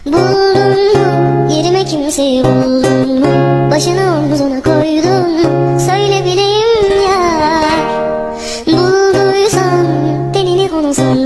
Buldun mu yerime kimseyi, buldun mu başını omzuna koydun mu? Söyle bileyim ya. Bulduysan tenini konusun